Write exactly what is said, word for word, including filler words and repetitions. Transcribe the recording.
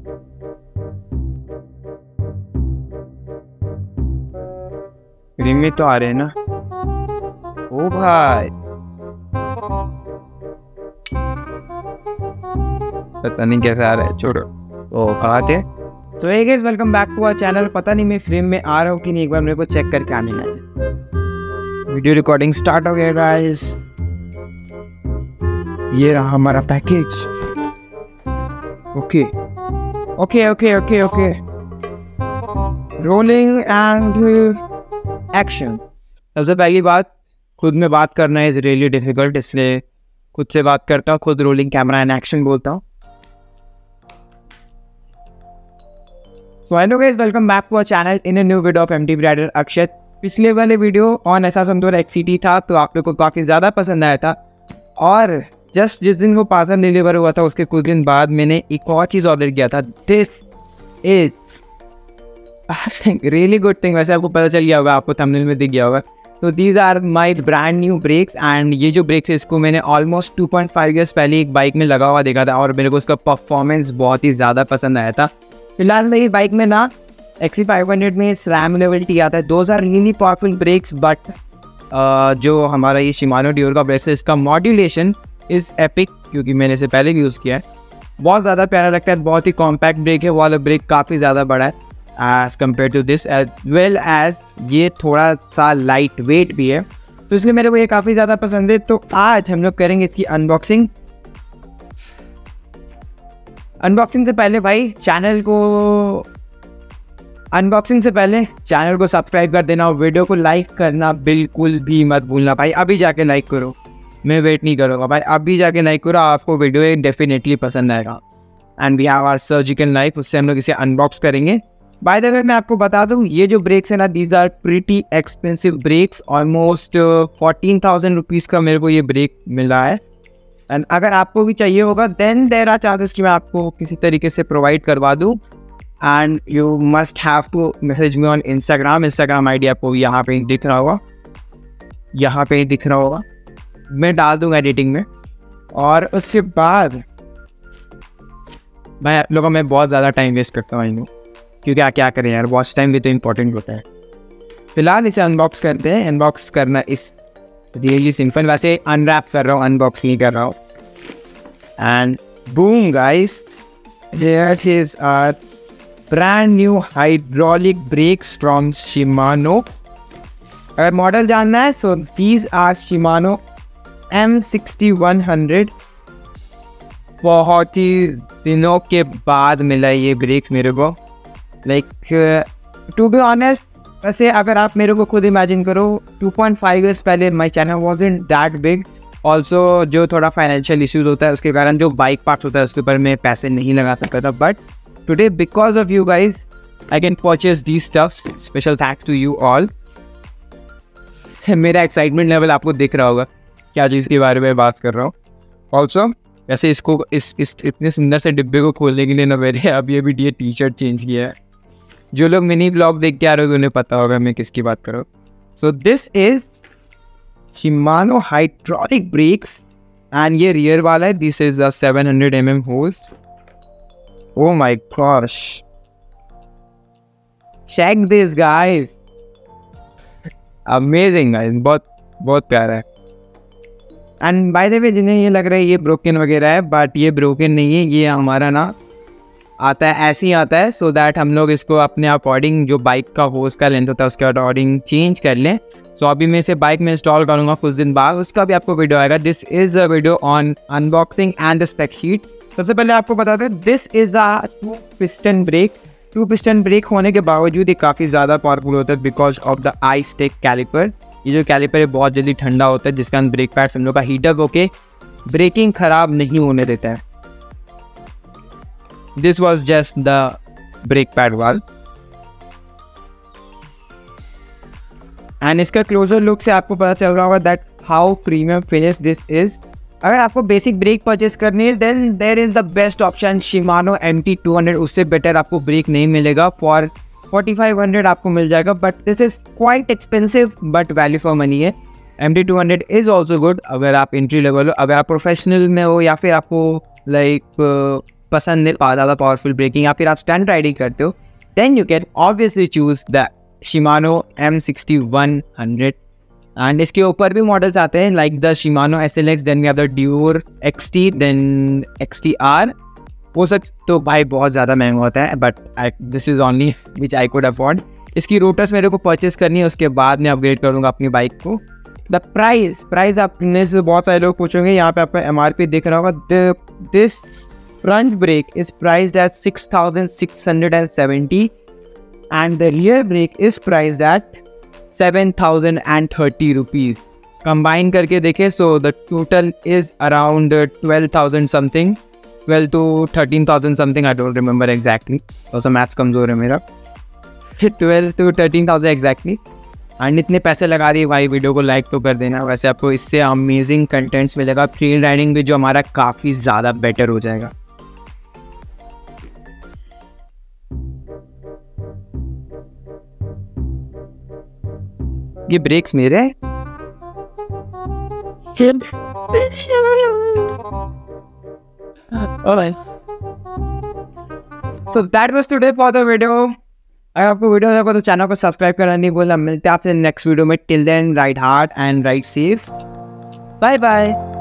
Ring में तो आ रहे हैं ना। ओ भाई पता नहीं कैसे आ रहा है, छोड़ो। ओ कहाँ थे? तो hey guys, welcome back to our channel. पता नहीं मैं फ्रेम में आ रहा हूँ कि नहीं, एक बार मेरे को चेक करके आने लगे। वीडियो रिकॉर्डिंग स्टार्ट हो गया गाइस। ये रहा हमारा package. Okay okay okay okay okay rolling and action. सबसे पहली बात, खुद में बात करना इज रियली डिफिकल्ट, इसलिए खुद से बात करता हूँ, खुद रोलिंग कैमरा एंड एक्शन बोलता हूँ। So hello guys, welcome back to our channel in a new video of M T B Rider Akshat. पिछले वाले video on Assassin two X C T था, तो आप लोग को काफ़ी ज़्यादा पसंद आया था। और जस्ट जिस दिन वो पार्सल डिलीवर हुआ था उसके कुछ दिन बाद मैंने एक और चीज़ ऑर्डर किया था। This is really good thing. वैसे आपको पता चल गया होगा, आपको थंबनेल में दिख गया होगा। तो these are my brand new brakes, and ये जो ब्रेक्स है इसको मैंने almost two point five years पहले एक बाइक में लगा हुआ देखा था, और मेरे को उसका परफॉर्मेंस बहुत ही ज़्यादा पसंद आया था। फिलहाल मेरी बाइक में ना एक्स सी फाइव हंड्रेड में SRAM लेवलिटी आता है। Those are really powerful brakes, but जो हमारा ये शिमानो डियोर का ब्रेक्स है इसका मॉड्यूलेशन इज़ एपिक, क्योंकि मैंने इसे पहले भी यूज़ किया है। बहुत ज़्यादा प्यारा लगता है, बहुत ही कॉम्पैक्ट ब्रेक है। वो वाला ब्रेक काफ़ी ज़्यादा बड़ा है as compare to this, as well as ये थोड़ा सा लाइट वेट भी है, तो इसलिए मेरे को ये काफ़ी ज़्यादा पसंद है। तो आज हम लोग करेंगे इसकी अनबॉक्सिंग। अनबॉक्सिंग से पहले भाई चैनल को अनबॉक्सिंग से पहले चैनल को सब्सक्राइब कर देना और वीडियो को लाइक करना बिल्कुल भी मत भूलना भाई। अभी जाके लाइक करो, मैं वेट नहीं करूँगा भाई, अभी जाके लाइक करो, आपको वीडियो डेफिनेटली पसंद आएगा। And we have our surgical knife, उससे हम लोग इसे अनबॉक्स करेंगे। बाय द वे मैं आपको बता दूँ, ये जो ब्रेक्स है ना, these are pretty expensive brakes. Almost fourteen thousand rupees का मेरे को ये ब्रेक मिला है। एंड अगर आपको भी चाहिए होगा देन देयर आर चांसेस कि मैं आपको किसी तरीके से प्रोवाइड करवा दूँ। And you must have to message me on Instagram. Instagram I D आपको यहाँ पे ही दिख रहा होगा, यहाँ पे ही दिख रहा होगा, मैं डाल दूँगा एडिटिंग में। और उसके बाद भाई आप लोगों में बहुत ज़्यादा टाइम वेस्ट करता हूँ, क्योंकि क्या क्या करें यार, वॉच टाइम भी तो इम्पोर्टेंट होता है। फिलहाल इसे अनबॉक्स करते हैं। अनबॉक्स करना इस रियली सिंपल, वैसे अनरैप कर रहा हूँ, अनबॉक्स नहीं कर रहा हूँ। And boom guys, here is our brand new hydraulic brakes from Shimano. अगर मॉडल जानना है so these are Shimano M sixty one hundred. बहुत ही दिनों के बाद मिला ये ब्रेक्स मेरे को। लाइक टू बी ऑनेस्ट, वैसे अगर आप मेरे को खुद इमेजिन करो, टू पॉइंट फाइव ईयर्स पहले my channel wasn't that big. Also जो थोड़ा फाइनेंशियल इश्यूज होता है उसके कारण जो बाइक पार्ट्स होता है उसके ऊपर मैं पैसे नहीं लगा सकता था। But today because of you guys I can purchase the stuffs. Special thanks to you all. मेरा एक्साइटमेंट लेवल आपको दिख रहा होगा क्या चीज़ के बारे में बात कर रहा हूँ। ऑल्सो वैसे इसको इस इस इतने सुंदर से डिब्बे को खोलने के लिए ना मेरे अभी अभी ये टी शर्ट चेंज किया है। जो लोग मिनी ब्लॉग देख के आ रहे हो उन्हें पता होगा मैं किसकी बात कर रहा हूँ। So this is Shimano hydraulic brakes, and ये रियर वाला है। This is the seven hundred M M holes. Oh my gosh, check this guys, amazing guys, बहुत बहुत प्यारा है। एंड बाय द वे जिन्हें ये लग रहा है ये ब्रोकन वगैरह है, बट ये ब्रोकन नहीं है, ये हमारा ना आता है ऐसे ही आता है, सो so दैट हम लोग इसको अपने अकॉर्डिंग जो बाइक का होस का लेंथ होता है उसके अकॉर्डिंग चेंज कर लें। सो so अभी मैं इसे बाइक में इंस्टॉल करूँगा कुछ दिन बाद, उसका भी आपको वीडियो आएगा। This is a video on unboxing and the spec sheet. सबसे पहले आपको बता दें, this is a two piston brake. Two piston brake होने के बावजूद ये काफ़ी ज़्यादा पावरफुल होता है because of the I stake caliper. ये जो कैलिपर है बहुत जल्दी ठंडा होता है, जिसका ब्रेक पैड्स हम लोग का हीटअप होके ब्रेकिंग ख़राब नहीं होने देता है। This was just the brake pad valve. And इसका क्लोजर लुक से आपको पता चल रहा होगा that how premium finish this is. अगर आपको बेसिक ब्रेक परचेस करनी है then there is the best option Shimano M T two hundred. उससे बेटर आपको ब्रेक नहीं मिलेगा। फॉर फोर्टी फाइव हंड्रेड आपको मिल जाएगा, but this is quite expensive but value for money है। M T two hundred is also good अगर आप एंट्री लेवल हो। अगर आप प्रोफेशनल में हो या फिर आपको लाइक पसंद है ज़्यादा पावरफुल ब्रेकिंग या फिर आप स्टंट राइडिंग करते हो, then you can obviously choose the Shimano M sixty one hundred. And इसके ऊपर भी मॉडल्स आते हैं like the Shimano S L X, then we have the Dior X T, then X T R. वो सब तो भाई बहुत ज़्यादा महंगा होता है, but this is only which I could afford. इसकी रोटर्स मेरे को परचेस करनी है, उसके बाद मैं अपग्रेड करूँगा अपनी बाइक को। द प्राइस प्राइस आपने से बहुत सारे लोग पूछेंगे, यहाँ पे आपका एम आर पी दिख रहा होगा। This front brake is priced at six thousand six hundred and seventy and the rear brake is priced at seven thousand and thirty rupees. Combine करके देखें so the total is around twelve thousand something, twelve to thirteen thousand something, I don't remember exactly, थोड़ा सा maths कमज़ोर है मेरा। Twelve to thirteen thousand exactly. And इतने पैसे लगा दिए भाई, वीडियो को लाइक तो कर देना। वैसे आपको इससे अमेजिंग कंटेंट्स मिलेगा, ट्रेल राइडिंग भी जो हमारा काफ़ी ज़्यादा बेटर हो जाएगा। ये ब्रेक्स मेरे हैं। Alright. So that was today for the video. अगर आपको वीडियो लगा तो चैनल को सब्सक्राइब करना नहीं भूलना। मिलते हैं आपसे नेक्स्ट वीडियो में। Till then ride hard and ride safe. Bye bye.